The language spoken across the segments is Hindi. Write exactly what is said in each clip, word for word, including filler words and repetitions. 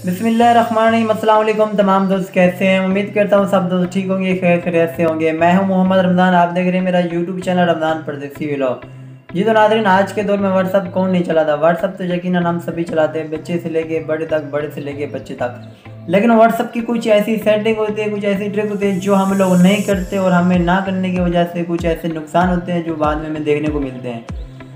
बिस्मिल्लाहिर्रहमानिर्रहीम। अस्सलाम वालेकुम तमाम दोस्त, कैसे हैं? उम्मीद करता हूँ सब दोस्त ठीक होंगे, खैर खैरियत से होंगे। मैं हूँ मोहम्मद रमज़ान, आप देख रहे हैं मेरा यूट्यूब चैनल रमज़ान परदेसी व्लॉग। जी तो नाज़रीन, आज के दौर में व्हाट्सअप कौन नहीं चलाता। व्हाट्सअप तो यकीनन हम सभी चलाते हैं, बच्चे से लेके बड़े तक, बड़े से लेके बच्चे तक। लेकिन व्हाट्सअप की कुछ ऐसी सेटिंग होती है, कुछ ऐसी ट्रिक होती है जो हम लोग नहीं करते, और हमें ना करने की वजह से कुछ ऐसे नुकसान होते हैं जो बाद में हमें देखने को मिलते हैं।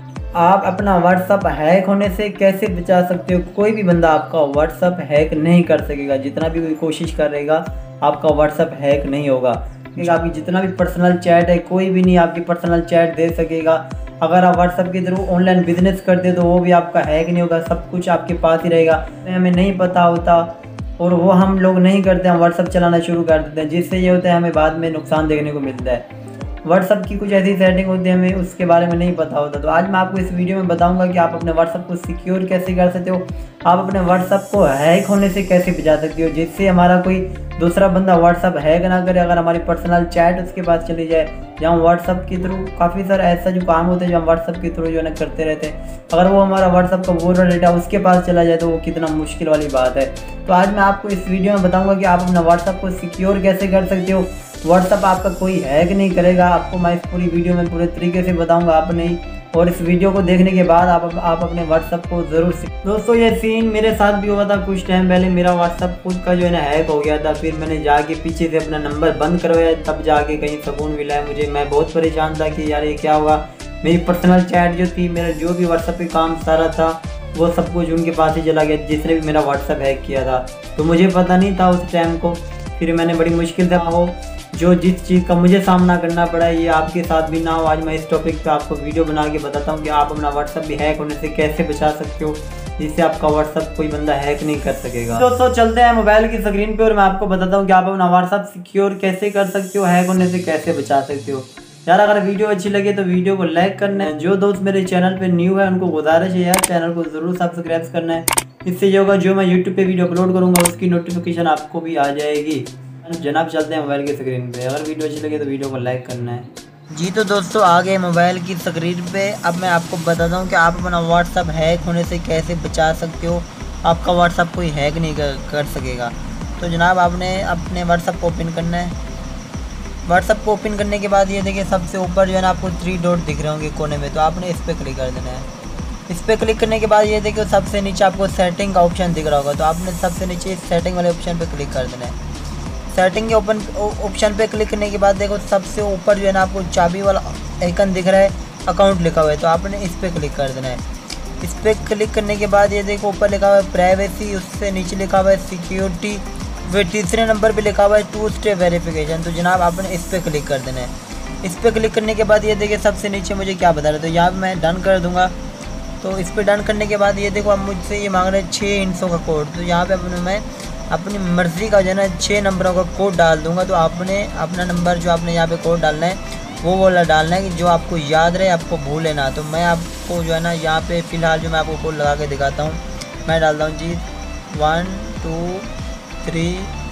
आप अपना व्हाट्सअप हैक होने से कैसे बचा सकते हो? कोई भी बंदा आपका व्हाट्सअप हैक नहीं कर सकेगा, जितना भी कोई कोशिश करेगा आपका व्हाट्सअप हैक नहीं होगा। क्योंकि आपकी जितना भी पर्सनल चैट है, कोई भी नहीं आपकी पर्सनल चैट दे सकेगा। अगर आप व्हाट्सअप के थ्रू ऑनलाइन बिजनेस करते तो वो भी आपका हैक नहीं होगा, सब कुछ आपके पास ही रहेगा। हमें नहीं पता होता और वो हम लोग नहीं करते, हम व्हाट्सअप चलाना शुरू कर देते हैं, जिससे ये होता है हमें बाद में नुकसान देखने को मिलता है। व्हाट्सअप की कुछ ऐसी सेटिंग होती है, हमें उसके बारे में नहीं पता होता। तो आज मैं आपको इस वीडियो में बताऊंगा कि आप अपने व्हाट्सअप को सिक्योर कैसे कर सकते हो, आप अपने व्हाट्सअप को हैक होने से कैसे बचा सकते हो, जिससे हमारा कोई दूसरा बंदा व्हाट्सअप हैक ना करे। अगर हमारी पर्सनल चैट उसके पास चली जाए, या हम व्हाट्सअप के थ्रू काफ़ी सारा ऐसा जो काम होते हैं जो हम व्हाट्सअप के थ्रू जो है ना करते रहते हैं, अगर वो हमारा व्हाट्सअप का पूरा डेटा उसके पास चला जाए तो वो कितना मुश्किल वाली बात है। तो आज मैं आपको इस वीडियो में बताऊँगा कि आप अपना व्हाट्सअप को सिक्योर कैसे कर सकते हो। व्हाट्सअप आपका कोई हैक नहीं करेगा, आपको मैं इस पूरी वीडियो में पूरे तरीके से बताऊंगा आप नहीं। और इस वीडियो को देखने के बाद आप आप अपने व्हाट्सअप को ज़रूर सीख। दोस्तों, ये सीन मेरे साथ भी हुआ था कुछ टाइम पहले। मेरा व्हाट्सअप खुद का जो है ना हैक हो गया था, फिर मैंने जाके पीछे से अपना नंबर बंद करवाया, तब जाके कहीं सुकून मिला है मुझे। मैं बहुत परेशान था कि यार ये क्या होगा। मेरी पर्सनल चैट जो थी, मेरा जो भी व्हाट्सअप पे काम सारा था, वो सब कुछ उनके पास ही चला गया, जिसने भी मेरा व्हाट्सअप हैक किया था। तो मुझे पता नहीं था उस टाइम को, फिर मैंने बड़ी मुश्किल से वो जो जिस चीज़ का मुझे सामना करना पड़ा, ये आपके साथ भी ना हो। आज मैं इस टॉपिक पे आपको वीडियो बना के बताता हूँ कि आप अपना व्हाट्सअप भी हैक होने से कैसे बचा सकते हो, जिससे आपका व्हाट्सअप कोई बंदा हैक नहीं कर सकेगा। दोस्तों, चलते हैं मोबाइल की स्क्रीन पे और मैं आपको बताता हूँ कि आप अपना व्हाट्सअप सिक्योर कैसे कर सकते हो, हैक होने से कैसे बचा सकते हो। यार, अगर वीडियो अच्छी लगे तो वीडियो को लाइक करना है। जो दोस्त मेरे चैनल पे न्यू है उनको गुजारिश है यार, चैनल को ज़रूर सब्सक्राइब करना है। इससे जो होगा, जो मैं यूट्यूब पे वीडियो अपलोड करूँगा उसकी नोटिफिकेशन आपको भी आ जाएगी। जनाब, चलते हैं मोबाइल की स्क्रीन पे। अगर वीडियो अच्छी लगे तो वीडियो को लाइक करना है। जी तो दोस्तों, आ गए मोबाइल की स्क्रीन पे। अब मैं आपको बताता हूँ कि आप अपना व्हाट्सअप हैक होने से कैसे बचा सकते हो। आपका व्हाट्सअप कोई हैक नहीं कर, कर सकेगा। तो जनाब, आपने अपने व्हाट्सअप को ओपन करना है। व्हाट्सअप को ओपन करने के बाद ये देखिए, सबसे ऊपर जो है ना आपको थ्री डॉट दिख रहे होंगे कोने में, तो आपने इस पर क्लिक कर देना है। इस पर क्लिक करने के बाद ये देखिए, सबसे नीचे आपको सेटिंग का ऑप्शन दिख रहा होगा, तो आपने सबसे नीचे सेटिंग वाले ऑप्शन पर क्लिक कर देना है। सेटिंग के ओपन ऑप्शन पे क्लिक करने के बाद देखो, सबसे ऊपर जो है ना आपको चाबी वाला आइकन दिख रहा है, अकाउंट लिखा हुआ है, तो आपने इस पर क्लिक कर देना है। इस पर क्लिक करने के बाद ये देखो, ऊपर लिखा हुआ है प्राइवेसी, उससे नीचे लिखा हुआ है सिक्योरिटी, फिर तीसरे नंबर पे लिखा हुआ है टू स्टेप वेरिफिकेशन। तो जनाब, आपने इस पर क्लिक कर देना है। इस पर क्लिक करने के बाद ये देखिए, सबसे नीचे मुझे क्या बता रहा है, तो यहाँ पर मैं डन कर दूँगा। तो इस पर डन करने के बाद ये देखो, अब मुझसे ये मांग रहे हैं छः इंचों का कोड। तो यहाँ पर अपने मैं अपनी मर्ज़ी का जो है ना छः नंबरों का कोड डाल दूंगा। तो आपने अपना नंबर जो आपने यहाँ पे कोड डालना है, वो वाला डालना है कि जो आपको याद रहे, आपको भूले ना। तो मैं आपको जो है ना यहाँ पे फ़िलहाल जो मैं आपको कोड लगा के दिखाता हूँ। मैं डालता हूँ जी one two three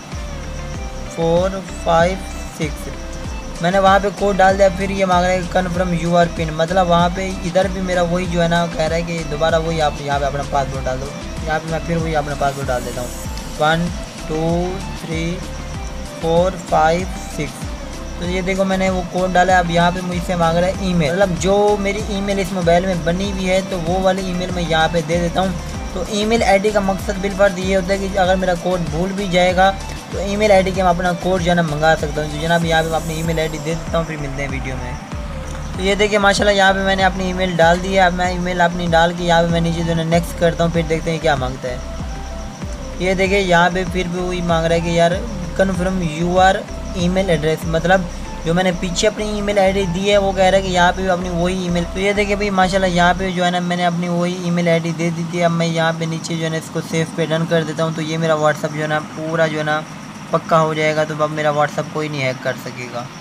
four five six. मैंने वहाँ पे कोड डाल दिया। फिर ये मांग रहा है कन्फर्म यू आर पिन, मतलब वहाँ पे इधर भी मेरा वही जो है ना कह रहा है कि दोबारा वही आप यहाँ पे अपना पासवर्ड डाल दो। यहाँ पे मैं फिर वही अपना पासवर्ड डाल देता हूँ, one two three four five six. तो ये देखो, मैंने वो कोड डाला। अब यहाँ पे मुझसे मांग रहा है ईमेल, मतलब जो मेरी ईमेल इस मोबाइल में बनी हुई है, तो वो वाली ईमेल मैं यहाँ पे दे देता हूँ। तो ईमेल आईडी का मकसद बिलफर्ज ये होता है कि अगर मेरा कोड भूल भी जाएगा तो ईमेल आईडी के मैं अपना कोड जो है ना मंगा सकता हूँ। तो जनाब, यहाँ पे मैं अपनी ईमेल आईडी दे देता हूँ, फिर मिलते हैं वीडियो में। तो ये देखिए, माशाल्लाह यहाँ पे मैंने अपनी ईमेल डाल दी है। अब मैं ईमेल अपनी डाल के यहाँ पे मैं नीचे जो है नेक्स्ट करता हूँ, फिर देखते हैं क्या मांगता है। ये देखिए, यहाँ पे फिर भी वही मांग रहा है कि यार confirm your email address, मतलब जो मैंने पीछे अपनी ईमेल आईडी दी है वो कह रहा है कि यहाँ पे भी अपनी वही ईमेल। तो ये देखिए भाई, माशाल्लाह यहाँ पे जो है ना मैंने अपनी वही ईमेल आईडी दे दी थी। अब मैं यहाँ पे नीचे जो है ना इसको सेव पे डन कर देता हूँ। तो ये मेरा व्हाट्सअप जो है ना पूरा जो है ना पक्का हो जाएगा। तो अब मेरा व्हाट्सअप कोई नहीं हैक कर सकेगा।